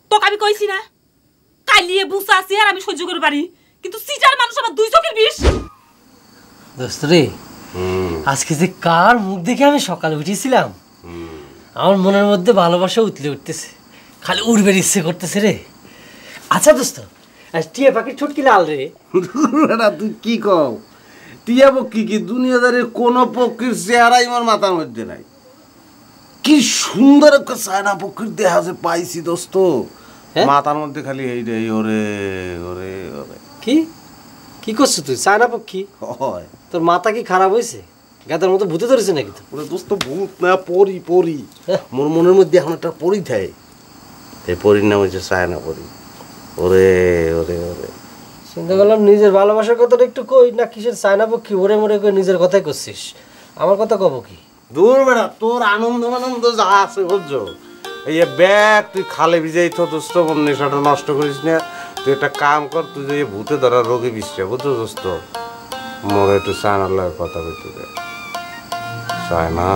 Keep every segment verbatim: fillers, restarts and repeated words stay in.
তোকে আমি কইছি না কালিয়ে বুসা আছে আর আমি সহ্য করতে পারি, কিন্তু সিটার মানুষ আমার দুই চোখের বিষ। দোস্ত রে, আজকে যে কার মুখ দেখে আমি সকালে উঠেছিলাম, আমার মনের মধ্যে ভালোবাসা উতলে উঠতেছে, খালি উড়বের ইচ্ছে করতেছে রে। আচ্ছা দোস্ত, টিয়া পাখির ছুটকি লাল রে। তুই কি কও? টিয়া পক্ষী কি দুনিয়াদারের কোন পক্ষীর চেহারাই আমার মাথার মধ্যে নাই। কি সুন্দর একটা চায়না পক্ষীর দেহা যে পাইছি দোস্ত, মাথার মধ্যে খালি এই রে ওরে ওরে ওরে। কি কি করছিস তুই? চায়না পক্ষী? হয়। তোর মাথা কি খারাপ হয়েছে? গাদার মতো ভূতে ধরেছে নাকি? ওরে দোস্ত ভূত না, পরি পরি। মোর মনের মধ্যে এখন একটা পরি থাকে, এই পরির নাম হচ্ছে চায়না পরি। ওরে ওরে ওরে। চিন্তা করলাম নিজের ভালোবাসার কথাটা একটু কই না, কিসের চায়না পক্ষী ওরে মরে করে নিজের কথাই করছিস। আমার কথা কব কি? দূর বেড়া, তোর আনন্দ আনন্দ যা আছে বুঝছো, এই ব্যাগ তুই খালে ভিজাই তো দোস্ত, মন নেশাটা নষ্ট করিস না। তুই একটা কাম কর, তুই যে ভূতে ধরার রোগী বিশ্বে বুঝছো দোস্ত, মোর একটু চায়নার লাগে কথা বলতে দে। চায়না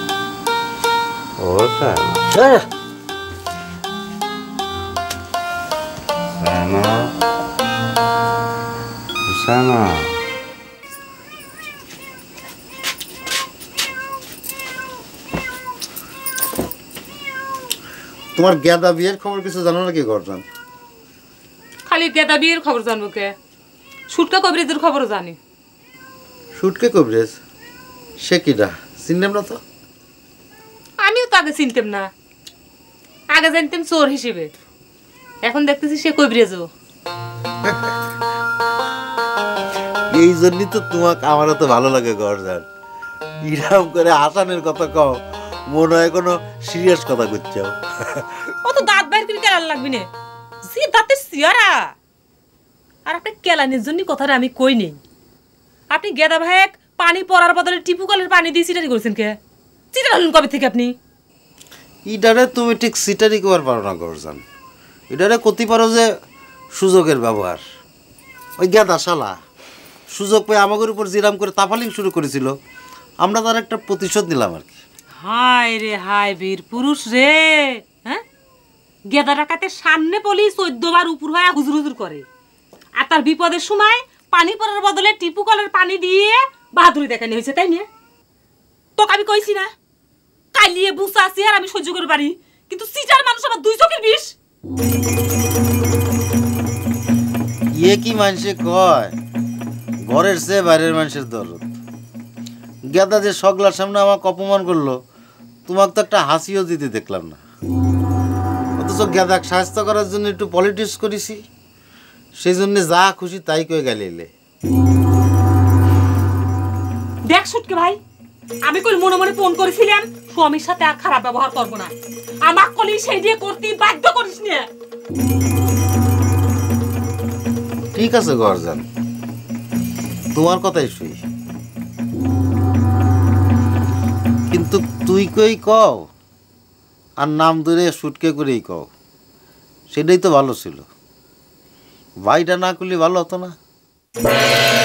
ও চায়না চায়না চায়না। তোমার গেদা বিয়ের খবর কিছু জানো নাকি গর্জন? খালি গেদা বিয়ের খবর জানবো কে? সুটকা কবিরাজের খবর জানি। সুটকে কবিরাজ? সে কিডা? চিনলাম না তো। আমিও তো আগে চিনতাম না, আগে জানতাম চোর হিসেবে, এখন দেখতেছি সে কবিরাজও। এই জন্যই তো তোমাকে আমার তো ভালো লাগে গর্জন। ইরাম করে আসানের কথা কও, মনে হয় কোনো সিরিয়াস কথা করছো। ও তো দাঁত বাইর করে কেলান লাগবি না, যে দাঁতের সিয়ারা। আর আপনি কেলানির জন্য কথাটা আমি কই নেই। আপনি গেদা ভাই পানি পড়ার বদলে টিপু কলের পানি দিয়ে সিটারি করেছেন কে? সিটার হলেন কবে থেকে আপনি? ইডারে তুমি ঠিক সিটারি কবার পারো না গর্জন, ইডারে করতে পারো যে সুযোগের ব্যবহার। ওই গেদা শালা সুযোগ পেয়ে আমাদের উপর জিরাম করে তাফালিং শুরু করেছিল, আমরা তার একটা প্রতিশোধ নিলাম আর কি। হায় রে হায় বীর পুরুষ রে। হ্যাঁ, গেদা ডাকাতের সামনে পলি চোদ্দ বার উপর হয়ে হুজুর হুজুর করে, আর তার বিপদের সময় পানি পড়ার বদলে টিপু কলের পানি দিয়ে বাহাদুরি দেখানি হয়েছে, তাই না? তোকে আমি কইছি না কালিয়ে বুসা আছে আর আমি সহ্য করতে পারি, কিন্তু সিটার মানুষ আমার দুই চোখের বিষ। ইয়ে কি মানুষে কয়, ঘরের চেয়ে বাইরের মানুষের দরদ। গেদা যে সগলার সামনে আমাকে অপমান করলো, তোমাকে তো একটা হাসিও দিতে দেখলাম না। অথচ গেদাক সাহায্য করার জন্য একটু পলিটিক্স করেছি, সেই জন্য যা খুশি তাই কয়ে গেলে। দেখ সুটকে ভাই, আমি কই মনে মনে ফোন করেছিলাম স্বামীর সাথে আর খারাপ ব্যবহার করব না, আমার কলি সেই দিয়ে করতে বাধ্য করিস না। ঠিক আছে গর্জন, তোমার কথাই শুই, কিন্তু তুই কই কও আর নাম ধরে সুটকে করেই কও, সেটাই তো ভালো ছিল। ভাইটা না করলে ভালো হতো না?